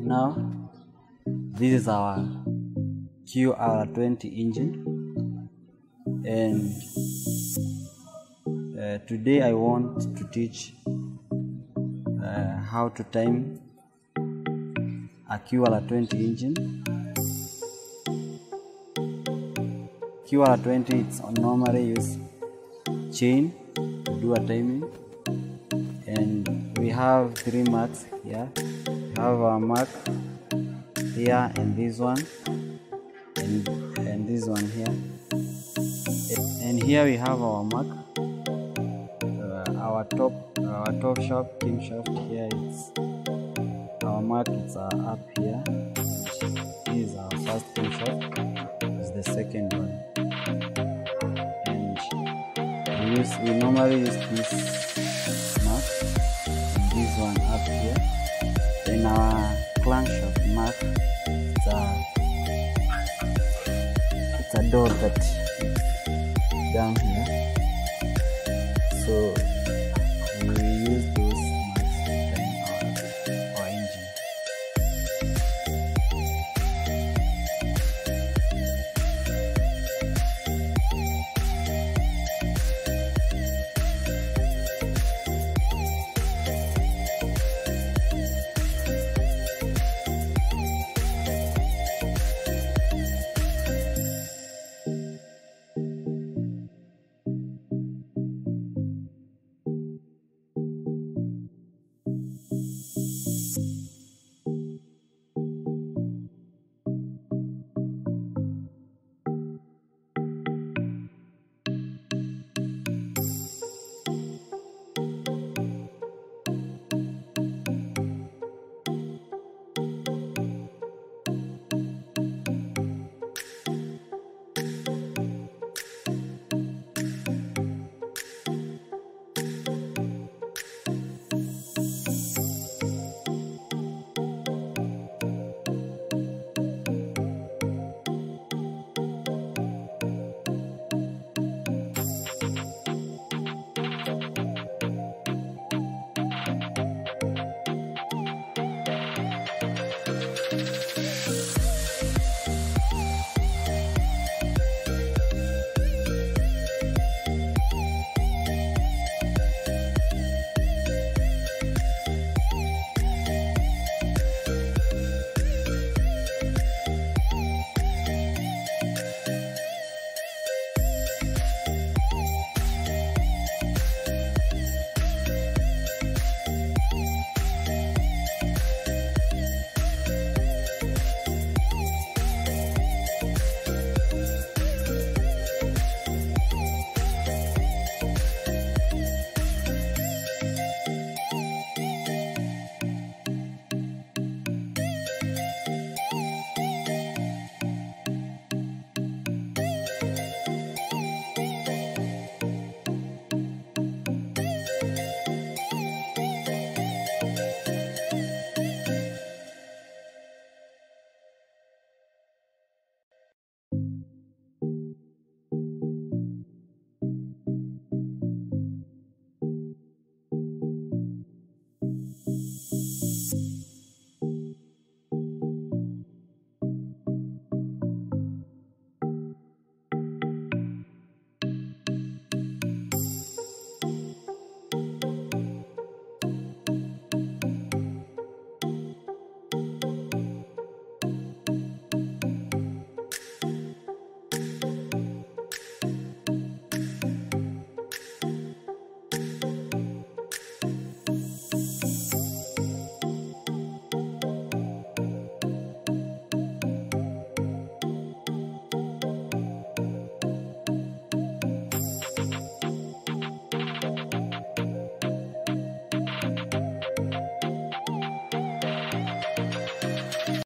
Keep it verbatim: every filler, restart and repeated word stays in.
Now this is our Q R twenty engine, and uh, today I want to teach uh, how to time a Q R twenty engine. Q R twenty, it's normally use chain to do a timing, and we have three marks here. We have our mark here, and this one, and, and this one here, and here we have our mark, uh, our top our top shaft, king shaft. Here it's our mark, it's uh, up here. This is our first king shaft, this is the second one, and we use we normally use this mark, and this one up here. Then our crankshaft mark, it's a, it's a dot that down here. So